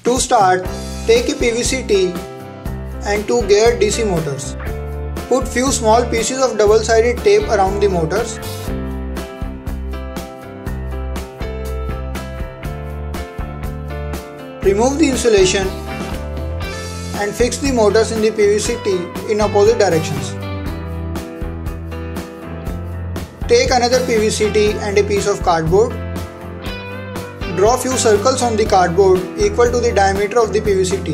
To start, take a PVC-T and two geared DC motors. Put few small pieces of double-sided tape around the motors. Remove the insulation and fix the motors in the PVC-T in opposite directions. Take another PVC-T and a piece of cardboard. Draw few circles on the cardboard equal to the diameter of the PVC-T.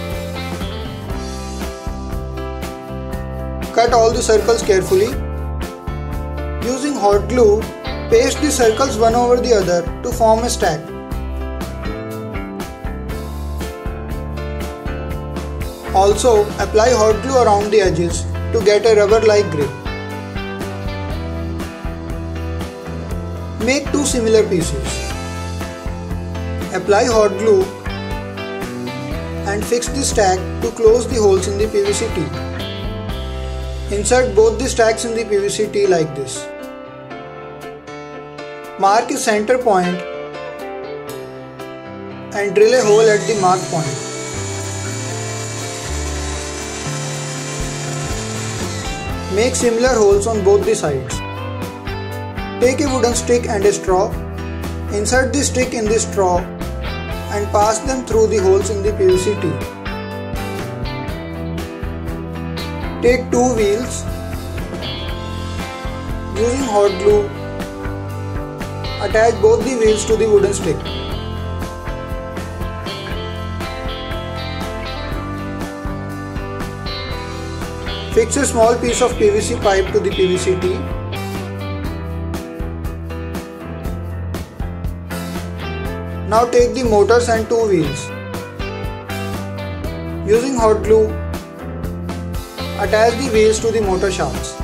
Cut all the circles carefully. Using hot glue, paste the circles one over the other to form a stack. Also, apply hot glue around the edges to get a rubber-like grip. Make two similar pieces. Apply hot glue and fix the stack to close the holes in the PVC-T. Insert both the stacks in the PVC-T like this. Mark a center point and drill a hole at the marked point. Make similar holes on both the sides. Take a wooden stick and a straw. Insert the stick in the straw and pass them through the holes in the PVC-T. Take two wheels. Using hot glue, attach both the wheels to the wooden stick. Fix a small piece of PVC pipe to the PVC-T. Now take the motors and two wheels. Using hot glue, attach the wheels to the motor shafts.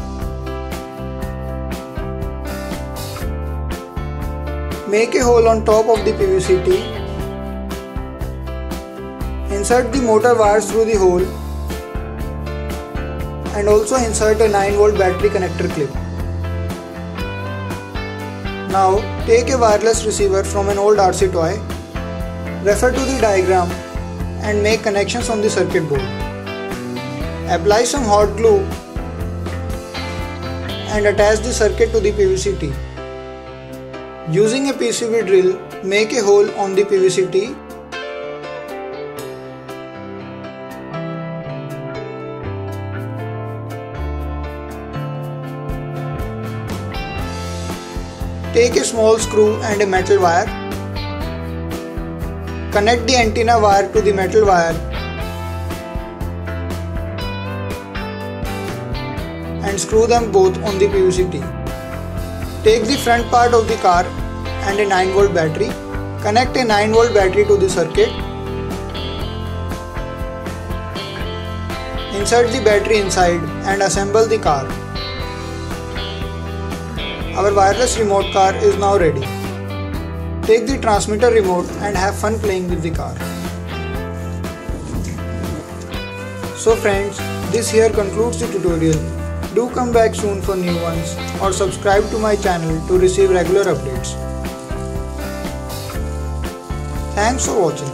Make a hole on top of the PVC-T. Insert the motor wires through the hole and also insert a 9-volt battery connector clip. Now take a wireless receiver from an old RC toy, refer to the diagram and make connections on the circuit board. Apply some hot glue and attach the circuit to the PVC-T. Using a PCV drill, make a hole on the PVC-T. Take a small screw and a metal wire. Connect the antenna wire to the metal wire and screw them both on the PVC-T. Take the front part of the car and a 9-volt battery. Connect a 9-volt battery to the circuit. Insert the battery inside and assemble the car. Our wireless remote car is now ready. Take the transmitter remote and have fun playing with the car. So friends, this here concludes the tutorial. Do come back soon for new ones or subscribe to my channel to receive regular updates. Thanks for watching.